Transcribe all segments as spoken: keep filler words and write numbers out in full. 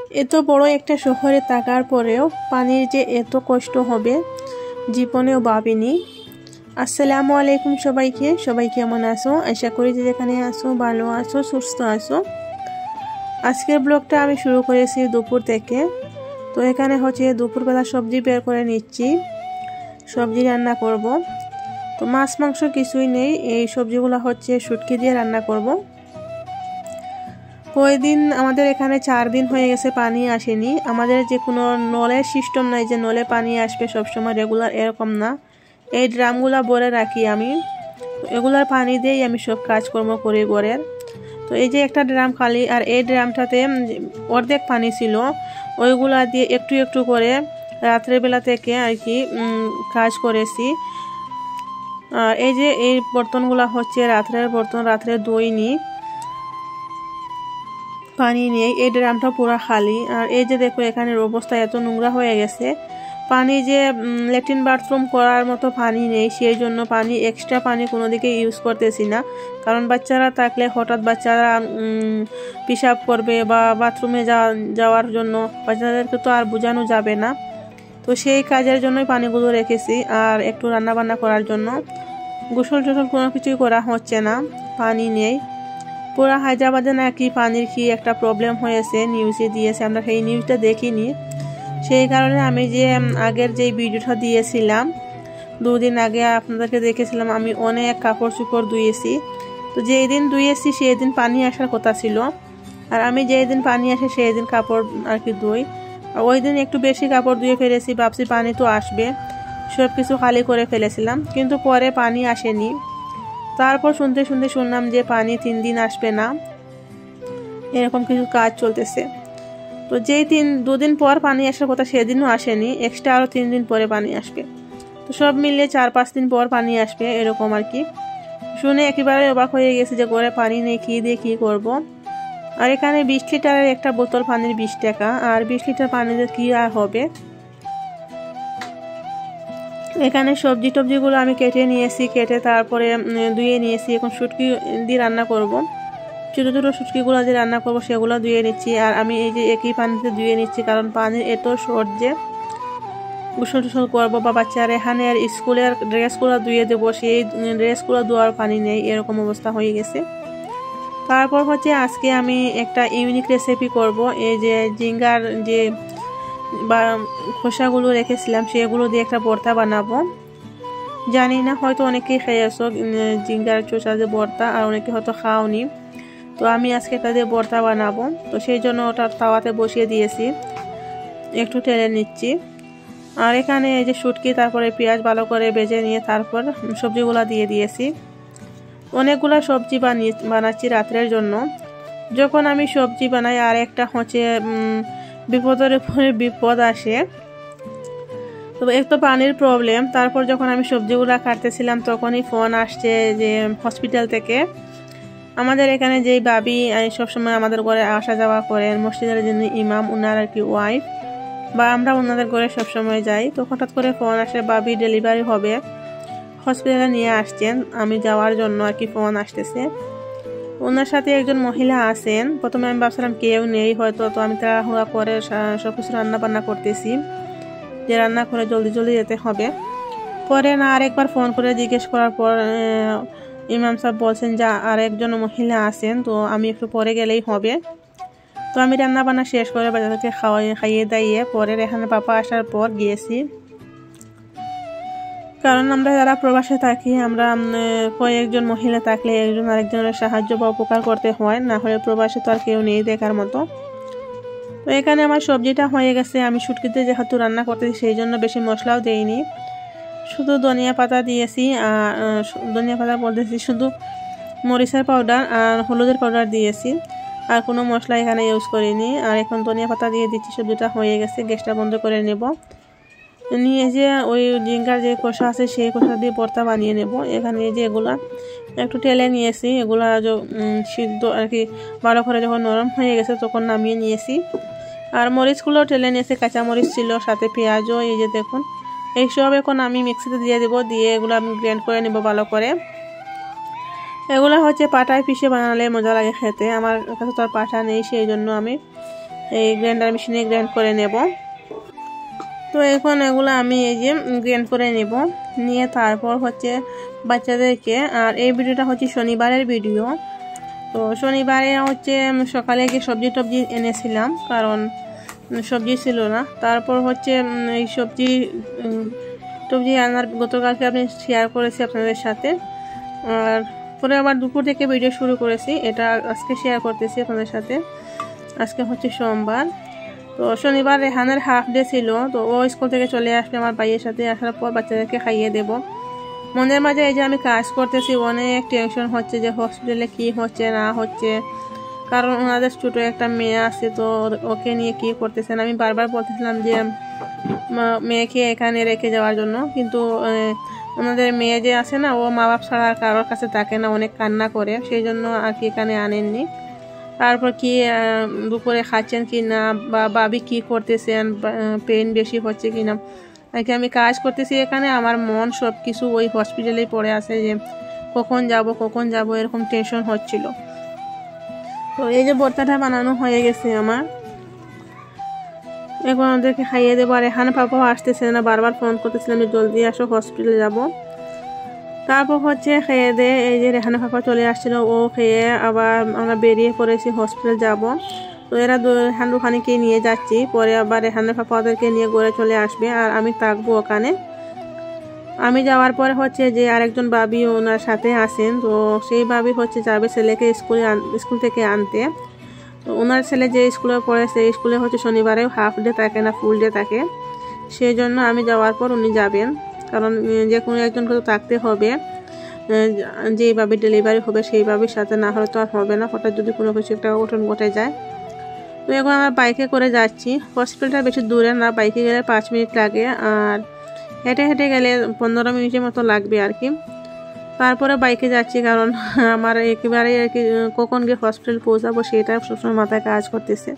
এত বড় একটা শহরে থাকার পরেও পানির যে এত কষ্ট হবে জীবনেও ভাবিনি। আসসালামু আলাইকুম সবাইকে সবাই কেমন আছো? আশা করি যে যেখানে আছো ভালো আছো, সুস্থ আছো। আজকের ব্লগটা আমি শুরু করেছি দুপুর থেকে। তো এখানে হচ্ছে দুপুরবেলা সবজি বের করে নিচ্ছি, সবজি রান্না করব। তো মাছ মাংস কিছুই নেই, এই সবজিগুলো হচ্ছে শুটকি দিয়ে রান্না করব। কয়েকদিন আমাদের এখানে চার দিন হয়ে গেছে পানি আসেনি। আমাদের যে কোনো নলের সিস্টেম নাই যে নলে পানি আসবে সবসময় রেগুলার, এরকম না। এই ড্রামগুলা ভরে রাখি আমি, এগুলার পানি দিয়েই আমি সব কাজকর্ম করি ঘরের। তো এই যে একটা ড্রাম খালি, আর এই ড্রামটাতে অর্ধেক পানি ছিল, ওইগুলা দিয়ে একটু একটু করে রাত্রেবেলা থেকে আর কি কাজ করেছি। আর এই যে এই বর্তনগুলা হচ্ছে রাত্রের বর্তন, রাত্রে ধুইনি, পানি নেই। এই ড্রামটা পুরো খালি। আর এই যে দেখো এখানের অবস্থা এত নোংরা হয়ে গেছে। পানি যে ল্যাট্রিন বাথরুম করার মতো পানি নেই, সেই জন্য পানি এক্সট্রা পানি কোনো দিকে ইউজ করতেছি না। কারণ বাচ্চারা থাকলে হঠাৎ বাচ্চারা পেশাব করবে বা বাথরুমে যাওয়ার জন্য বাচ্চাদেরকে তো আর বোঝানো যাবে না। তো সেই কাজের জন্যই পানিগুলো রেখেছি। আর একটু রান্না বান্না করার জন্য, গোসল টোসল কোনো কিছুই করা হচ্ছে না, পানি নেই। পুরা হায়দ্রাবাদে নাকি পানির কি একটা প্রবলেম হয়েছে, নিউজে দিয়েছে, আমরা সেই নিউজটা দেখিনি। সেই কারণে আমি যে আগের যে ভিডিওটা দিয়েছিলাম দুদিন আগে আপনাদেরকে দেখেছিলাম, আমি অনেক কাপড় চোপড় ধুয়েছি। তো যেই দিন ধুয়েছি সেই দিন পানি আসার কথা ছিল, আর আমি যেই দিন পানি আসে সেই দিন কাপড় আর কি ধুই। আর ওই দিন একটু বেশি কাপড় ধুয়ে ফেলেছি, ভাবছি পানি তো আসবে, সব কিছু খালি করে ফেলেছিলাম, কিন্তু পরে পানি আসেনি। তারপর শুনতে শুনতে শুনলাম যে পানি তিন দিন আসবে না, এরকম কিছু কাজ চলতেছে। তো যেই তিন দুদিন পর পানি আসার কথা সেদিনও আসেনি, এক্সট্রা আরও তিন দিন পরে পানি আসবে। তো সব মিলিয়ে চার পাঁচ দিন পর পানি আসবে এরকম আর কি। শুনে একেবারে অবাক হয়ে গেছে যে ঘরে পানি নেই, কী দিয়ে কী করব। আর এখানে বিশ লিটারের একটা বোতল পানির বিশ টাকা, আর বিশ লিটার পানিতে কী আর হবে। এখানে সবজি টবজিগুলো আমি কেটে নিয়েছি, কেটে তারপরে ধুয়ে নিয়েছি। এখন শুটকি দিয়ে রান্না করব, ছোটো ছোটো শুটকিগুলো দিয়ে রান্না করব, সেগুলো ধুয়ে নিচ্ছি। আর আমি এই যে একই পানিতে ধুয়ে নিচ্ছি, কারণ পানির এত শর্ট যে গোসল টোসল করবো বা বাচ্চার এখানে আর স্কুলের ড্রেসগুলো ধুয়ে দেবো, সেই ড্রেসগুলো ধোয়ার পানি নেই, এরকম অবস্থা হয়ে গেছে। তারপর হচ্ছে আজকে আমি একটা ইউনিক রেসিপি করব। এই যে জিঙ্গার যে বা খোসাগুলো রেখেছিলাম সেগুলো দিয়ে একটা ভর্তা বানাবো। জানি না, হয়তো অনেকেই খেয়েছো জিঙ্গার চোষা যে ভর্তা, আর অনেকে হয়তো খাওনি। তো আমি আজকে একটা দিয়ে ভর্তা বানাবো, তো সেই জন্য ওটা তাওয়াতে বসিয়ে দিয়েছি, একটু টেলে নিচ্ছি। আর এখানে এই যে শুটকি, তারপরে পেঁয়াজ ভালো করে ভেজে নিয়ে তারপর সবজিগুলো দিয়ে দিয়েছি। অনেকগুলো সবজি বানিয়ে বানাচ্ছি রাত্রের জন্য। যখন আমি সবজি বানাই আর একটা হচ্ছে বিপদের উপরে বিপদ আসে, তো এক তো পানির প্রবলেম। তারপর যখন আমি সবজিগুলো কাটতেছিলাম তখনই ফোন আসছে যে হসপিটাল থেকে। আমাদের এখানে যেই ভাবি সবসময় আমাদের ঘরে আসা যাওয়া করেন, মসজিদের যিনি ইমাম, উনার আর কি ওয়াইফ, বা আমরা ওনাদের ঘরে সবসময় যাই। তো হঠাৎ করে ফোন আসে ভাবি ডেলিভারি হবে, হসপিটালে নিয়ে আসছেন, আমি যাওয়ার জন্য আর কি ফোন আসতেছে। ওনার সাথে একজন মহিলা আছেন। প্রথমে আমি ভাবছিলাম কেউ নেই হয়তো, তো আমি তাড়াহুড়া করে সব কিছু রান্না বান্না করতেছি, যে রান্না করে জলদি জলদি যেতে হবে। পরে না আরেকবার ফোন করে জিজ্ঞেস করার পর ইমাম সাহেব বলছেন যে আর একজন মহিলা আছেন, তো আমি একটু পরে গেলেই হবে। তো আমি রান্না বান্না শেষ করে বাচ্চাদেরকে খাওয়াই খাইয়ে দাইয়ে পরে এখানে পাপা আসার পর গিয়েছি। কারণ আমরা যারা প্রবাসে থাকি, আমরা কয়েকজন মহিলা থাকলে একজন আরেকজনের সাহায্য বা উপকার করতে হয়, না হলে প্রবাসে তো আর কেউ নেই দেখার মতো। তো এখানে আমার সবজিটা হয়ে গেছে। আমি শুটকিতে যেহেতু রান্না করতেছি সেই জন্য বেশি মশলাও দেইনি, শুধু ধনিয়া পাতা দিয়েছি। আর ধনিয়া পাতা বলতেছি শুধু মরিচের পাউডার আর হলুদের পাউডার দিয়েছি, আর কোনো মশলা এখানে ইউজ করিনি। আর এখন ধনিয়া পাতা দিয়ে দিচ্ছি। সবজিটা হয়ে গেছে, গ্যাসটা বন্ধ করে নেব। নিয়ে যে ওই জিঙ্গার যে কষা আছে সেই কষা দিয়ে ভর্তা বানিয়ে নেব। এখানে যে এগুলা একটু টেলে নিয়েছি, এগুলা সিদ্ধ আর কি ভালো করে যখন নরম হয়ে গেছে তখন নামিয়ে নিয়েছি। আর মরিচগুলো টেলে নিয়েছি, কাঁচা মরিচ ছিল, সাথে পেঁয়াজও। এই যে দেখুন, এইসব এখন আমি মিক্সিতে দিয়ে দেবো, দিয়ে এগুলো আমি গ্রাইন্ড করে নেব ভালো করে। এগুলো হচ্ছে পাটায় পিষে বানালে মজা লাগে খেতে, আমার কাছে তো আর পাটা নেই, সেই জন্য আমি এই গ্রাইন্ডার মেশিনে গ্রাইন্ড করে নেব। তো এখন এগুলো আমি এই যে গ্রাইন্ড করে নেব, নিয়ে তারপর হচ্ছে বাচ্চাদেরকে, আর এই ভিডিওটা হচ্ছে শনিবারের ভিডিও। তো শনিবারে হচ্ছে সকালে গিয়ে সবজি টবজি এনেছিলাম, কারণ সবজি ছিল না। তারপর হচ্ছে এই সবজি টবজি আনার গতকালকে আমি শেয়ার করেছি আপনাদের সাথে, আর পরে আবার দুপুর থেকে ভিডিও শুরু করেছি, এটা আজকে শেয়ার করতেছি আপনাদের সাথে। আজকে হচ্ছে সোমবার, তো শনিবার রেহানের হাফ ডে ছিল, তো ও স্কুল থেকে চলে আসবে আমার ভাইয়ের সাথে, আসার পর বাচ্চাদেরকে খাইয়ে দেব। মনের মাঝে এই যে আমি কাজ করতেছি, অনেক টেনশন হচ্ছে যে হসপিটালে কি হচ্ছে না হচ্ছে, কারণ ওনাদের ছোটো একটা মেয়ে আছে, তো ওকে নিয়ে কি করতেছেন। আমি বারবার বলতেছিলাম যে মেয়েকে এখানে রেখে যাওয়ার জন্য, কিন্তু ওনাদের মেয়ে যে আছে না, ও মা বাপ ছাড়া আর কারোর কাছে থাকে না, অনেক কান্না করে, সেই জন্য আর কি এখানে আনেননি। তারপর কি দুপুরে খাচ্ছেন কি না, বা বাবি কি করতেছেন, পেন বেশি হচ্ছে কি না, আর কি আমি কাজ করতেছি এখানে, আমার মন সব কিছু ওই হসপিটালেই পড়ে আছে, যে কখন যাব কখন যাব এরকম টেনশন হচ্ছিল। তো এই যে ভর্তাটা বানানো হয়ে গেছে আমার, এখন ওদেরকে খাইয়ে দেবো। আর এখানে পাপাও আসতেছে না, বারবার ফোন করতেছিলাম যে জলদি আসো হসপিটালে যাব। তারপর হচ্ছে খেয়ে দে এই যে রেহানা পাপা চলে আসছিল, ও খেয়ে আবার আমরা বেরিয়ে পড়েছি হসপিটাল যাব। তো এরা রেহান রুহানিকে নিয়ে যাচ্ছি, পরে আবার রেহানের পাপা ওদেরকে নিয়ে ঘরে চলে আসবে, আর আমি থাকবো ওখানে। আমি যাওয়ার পরে হচ্ছে যে আরেকজন ভাবি ওনার সাথে আসেন, তো সেই ভাবি হচ্ছে যাবে ছেলেকে স্কুলে স্কুল থেকে আনতে। তো ওনার ছেলে যে স্কুলে পড়ে সেই স্কুলে হচ্ছে শনিবারেও হাফ ডে থাকে না, ফুল ডে থাকে, সেই জন্য আমি যাওয়ার পর উনি যাবেন, কারণ যে কোনো একজনকে তো থাকতে হবে, যেইভাবে ডেলিভারি হবে সেইভাবের সাথে, না হলে তো আর হবে না, হঠাৎ যদি কোনো কিছু একটা অঘটন ঘটে যায়। তো এখন আমরা বাইকে করে যাচ্ছি, হসপিটালটা বেশি দূরে না, বাইকে গেলে পাঁচ মিনিট লাগে, আর হেঁটে হেঁটে গেলে পনেরো মিনিটের মতো লাগবে আর কি। তারপরে বাইকে যাচ্ছি, কারণ আমার একেবারে আর কি কখন গিয়ে হসপিটাল পৌঁছাবো সেটা সবসময় মাথায় কাজ করতেছে।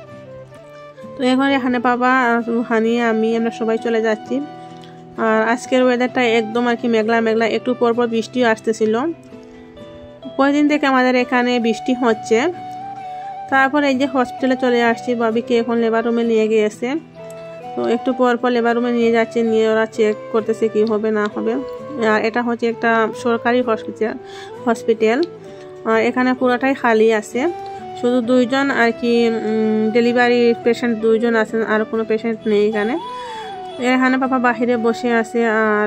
তো এখন এখানে বাবা রুহানি আমি আমরা সবাই চলে যাচ্ছি। আর আজকের ওয়েদারটা একদম আর কি মেঘলা মেঘলা, একটু পর পর বৃষ্টিও আসতেছিল, কয়েকদিন থেকে আমাদের এখানে বৃষ্টি হচ্ছে। তারপর এই যে হসপিটালে চলে আসছি, বাবিকে এখন লেবার রুমে নিয়ে গিয়েছে, তো একটু পর পর লেবার রুমে নিয়ে যাচ্ছে, নিয়ে ওরা চেক করতেছে কি হবে না হবে। আর এটা হচ্ছে একটা সরকারি হসপিটাল হসপিটাল আর এখানে পুরোটাই খালি আছে, শুধু দুইজন আর কি ডেলিভারি পেশেন্ট দুইজন আছেন, আর কোনো পেশেন্ট নেই এখানে। এখানে পাপা বাহিরে বসে আছে, আর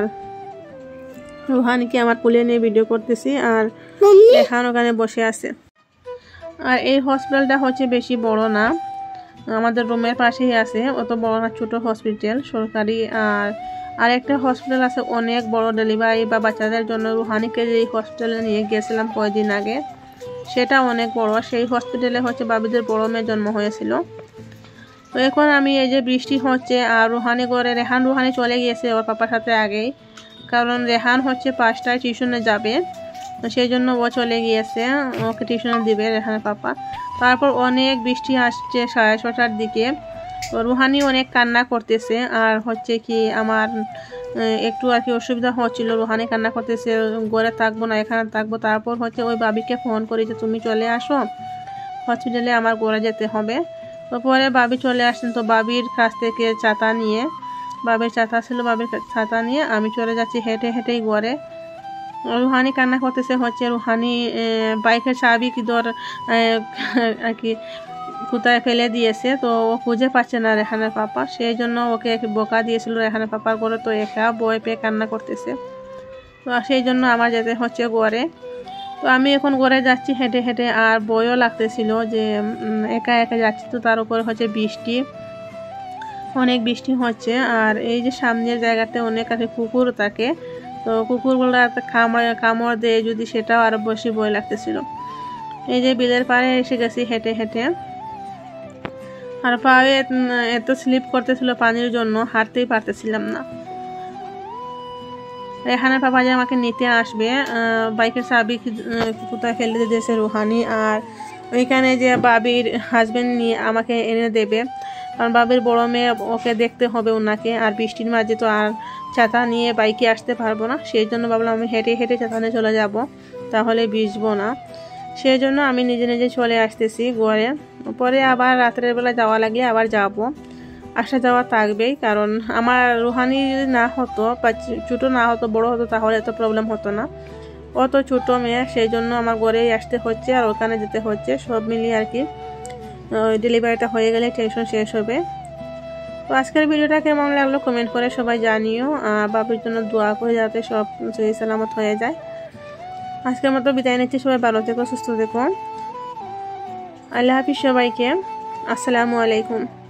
রুহানিকে আমার কোলে নিয়ে ভিডিও করতেছি, আর এখান ওখানে বসে আছে। আর এই হসপিটালটা হচ্ছে বেশি বড় না, আমাদের রুমের পাশেই আছে, অত বড় না, ছোট হসপিটাল সরকারি। আর আরেকটা হসপিটাল আছে অনেক বড়, ডেলিভারি বা বাচ্চাদের জন্য। রুহানিকে যে হসপিটালে নিয়ে গিয়েছিলাম কয়েকদিন আগে, সেটা অনেক বড়, সেই হসপিটালে হচ্ছে বাবিদের বড় মেয়ের জন্ম হয়েছিল। তো এখন আমি এই যে বৃষ্টি হচ্ছে, আর রুহানি করে রেহান রুহানি চলে গিয়েছে ওর পাপার সাথে আগেই, কারণ রেহান হচ্ছে পাঁচটায় টিউশনে যাবে, সেই জন্য ও চলে গিয়েছে, ওকে টিউশনে দিবে রেহানের পাপা। তারপর অনেক বৃষ্টি আসছে সাড়ে ছটার দিকে, তো রুহানি অনেক কান্না করতেছে, আর হচ্ছে কি আমার একটু আর কি অসুবিধা হচ্ছিল, রুহানি কান্না করতেছে ঘরে থাকবো না এখানে থাকবো। তারপর হচ্ছে ওই বাবিকে ফোন করি যে তুমি চলে আসো হসপিটালে, আমার ঘরে যেতে হবে। তো পরে বাবি চলে আসছেন, তো বাবির কাছ থেকে ছাতা নিয়ে, বাবির ছাতা ছিল, বাবির ছাতা নিয়ে আমি চলে যাচ্ছি হেঁটে হেঁটেই ঘরে। রুহানি কান্না করতেছে, হচ্ছে রুহানি বাইকের চাবি কি ধর আর কি কোথায় ফেলে দিয়েছে, তো ও খুঁজে পাচ্ছে না রেহানের পাপা, সেই জন্য ওকে বকা দিয়েছিল রেহানের পাপার ঘরে, তো একা বই পেয়ে কান্না করতেছে, তো সেই জন্য আমার যেতে হচ্ছে ঘরে। তো আমি এখন ঘরে যাচ্ছি হেঁটে হেঁটে, আর বইও লাগতেছিল যে একা একা যাচ্ছি, তো তার উপরে হচ্ছে বৃষ্টি, অনেক বৃষ্টি হচ্ছে। আর এই যে সামনের জায়গাতে অনেক আর কুকুর থাকে, তো কুকুরগুলো কামড় কামড় দেয় যদি, সেটাও আরো বেশি ভয় লাগতেছিল। এই যে বিলের পাড়ে এসে গেছি হেঁটে হেঁটে, আর পায়ে এত স্লিপ করতেছিল পানির জন্য, হাঁটতেই পারতেছিলাম না। এখানে পাপা যে আমাকে নিতে আসবে, বাইকের চাবি কোথায় ফেলে দিয়েছে রুহানি, আর ওইখানে যে বাবির হাজবেন্ড নিয়ে আমাকে এনে দেবে, কারণ বাবির বড় মেয়ে, ওকে দেখতে হবে ওনাকে, আর বৃষ্টির মাঝে তো আর ছাতা নিয়ে বাইকে আসতে পারবো না, সেই জন্য ভাবলাম আমি হেঁটে হেঁটে ছাতা নিয়ে চলে যাব, তাহলে ভিজবো না। সেই জন্য আমি নিজে নিজে চলে আসতেছি ঘরে। পরে আবার রাত্রের বেলা যাওয়া লাগলে আবার যাব, আসা যাওয়া থাকবেই। কারণ আমার রুহানি না হতো বা ছোটো না হতো, বড় হতো, তাহলে এত প্রবলেম হতো না। অত ছোটো মেয়ে, সেই জন্য আমার ঘরেই আসতে হচ্ছে আর ওখানে যেতে হচ্ছে। সব মিলিয়ে আর কি ডেলিভারিটা হয়ে গেলে টেনশন শেষ হবে। তো আজকের ভিডিওটা কেমন লাগলো কমেন্ট করে সবাই জানিও। বাবুর জন্য দোয়া করে যাতে সব সহি সালামত হয়ে যায়। আজকের মতো বিদায় নিচ্ছি, সবাই ভালো থেকো, সুস্থ থেকো। আল্লাহ হাফিজ সবাইকে। আসসালামু আলাইকুম।